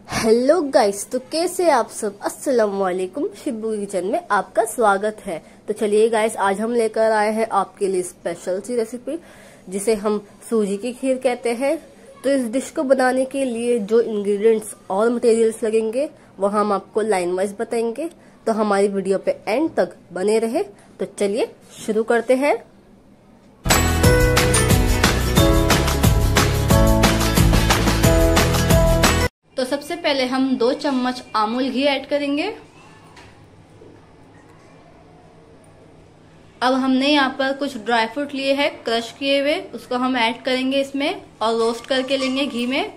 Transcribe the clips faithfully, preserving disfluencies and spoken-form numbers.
Hello guys, तो कैसे आप सब। अस्सलाम वालेकुम। शिब्बू किचन में आपका स्वागत है। तो चलिए गाइस, आज हम लेकर आए हैं आपके लिए स्पेशल सी रेसिपी जिसे हम सूजी की खीर कहते हैं। तो इस डिश को बनाने के लिए जो इंग्रेडिएंट्स और मटेरियल्स लगेंगे वो हम आपको लाइन वाइज बताएंगे। तो हमारी वीडियो पे एंड तक बने रहे। तो चलिए शुरू करते हैं। तो सबसे पहले हम दो चम्मच अमूल घी ऐड करेंगे। अब हमने यहाँ पर कुछ ड्राई फ्रूट लिए हैं क्रश किए हुए, उसको हम ऐड करेंगे इसमें और रोस्ट करके लेंगे घी में।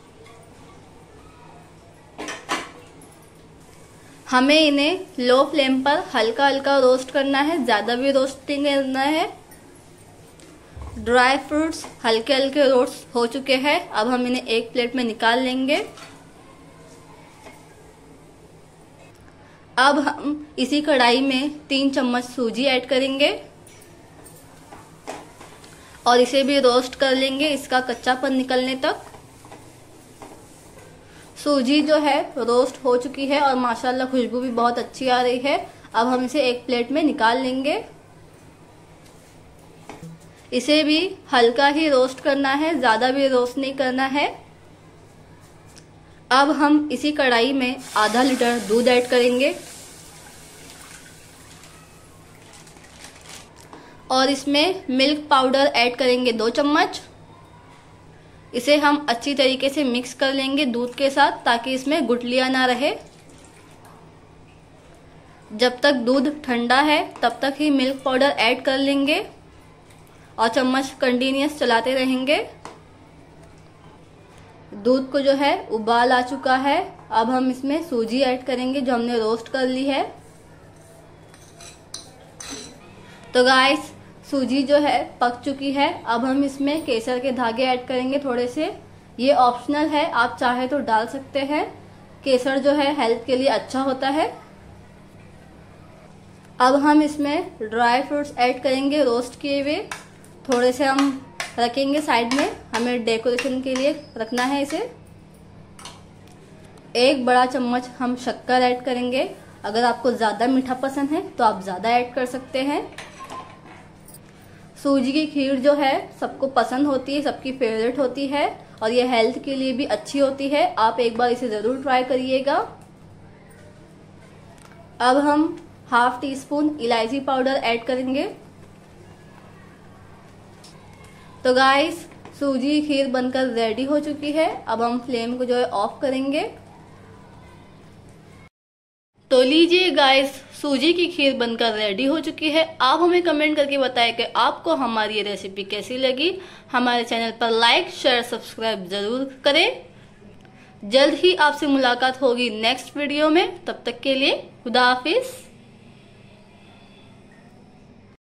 हमें इन्हें लो फ्लेम पर हल्का हल्का रोस्ट करना है, ज्यादा भी रोस्टिंग करना है। ड्राई फ्रूट्स हल्के हल्के रोस्ट हो चुके हैं। अब हम इन्हें एक प्लेट में निकाल लेंगे। अब हम इसी कढ़ाई में तीन चम्मच सूजी ऐड करेंगे और इसे भी रोस्ट कर लेंगे इसका कच्चापन निकलने तक। सूजी जो है रोस्ट हो चुकी है और माशाल्लाह खुशबू भी बहुत अच्छी आ रही है। अब हम इसे एक प्लेट में निकाल लेंगे। इसे भी हल्का ही रोस्ट करना है, ज्यादा भी रोस्ट नहीं करना है। अब हम इसी कढ़ाई में आधा लीटर दूध ऐड करेंगे और इसमें मिल्क पाउडर ऐड करेंगे दो चम्मच। इसे हम अच्छी तरीके से मिक्स कर लेंगे दूध के साथ ताकि इसमें गुठलियां ना रहे। जब तक दूध ठंडा है तब तक ही मिल्क पाउडर ऐड कर लेंगे और चम्मच कंटिन्यूअस चलाते रहेंगे। दूध को जो है उबाल आ चुका है। अब हम इसमें सूजी ऐड करेंगे जो हमने रोस्ट कर ली है। तो गाइस, सूजी जो है पक चुकी है। अब हम इसमें केसर के धागे ऐड करेंगे थोड़े से। ये ऑप्शनल है, आप चाहे तो डाल सकते हैं। केसर जो है हेल्थ के लिए अच्छा होता है। अब हम इसमें ड्राई फ्रूट्स ऐड करेंगे रोस्ट किए हुए। थोड़े से हम रखेंगे साइड में, हमें डेकोरेशन के लिए रखना है इसे। एक बड़ा चम्मच हम शक्कर ऐड करेंगे। अगर आपको ज्यादा मीठा पसंद है तो आप ज्यादा ऐड कर सकते हैं। सूजी की खीर जो है सबको पसंद होती है, सबकी फेवरेट होती है और ये हेल्थ के लिए भी अच्छी होती है। आप एक बार इसे जरूर ट्राई करिएगा। अब हम हाफ टी स्पून इलायची पाउडर ऐड करेंगे। तो गाइस, सूजी की खीर बनकर रेडी हो चुकी है। अब हम फ्लेम को जो है ऑफ करेंगे। तो लीजिए गाइस, सूजी की खीर बनकर रेडी हो चुकी है। आप हमें कमेंट करके बताएं कि आपको हमारी ये रेसिपी कैसी लगी। हमारे चैनल पर लाइक शेयर सब्सक्राइब जरूर करें। जल्द ही आपसे मुलाकात होगी नेक्स्ट वीडियो में। तब तक के लिए खुदा हाफिज।